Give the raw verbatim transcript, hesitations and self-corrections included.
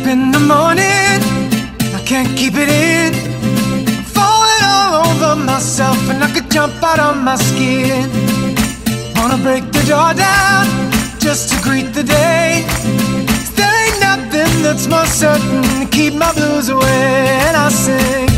up in the morning, I can't keep it in. I'm falling all over myself and I could jump out of my skin. Wanna break the door down just to greet the day. 'Cause there ain't nothing that's more certain to keep my blues away. And I sing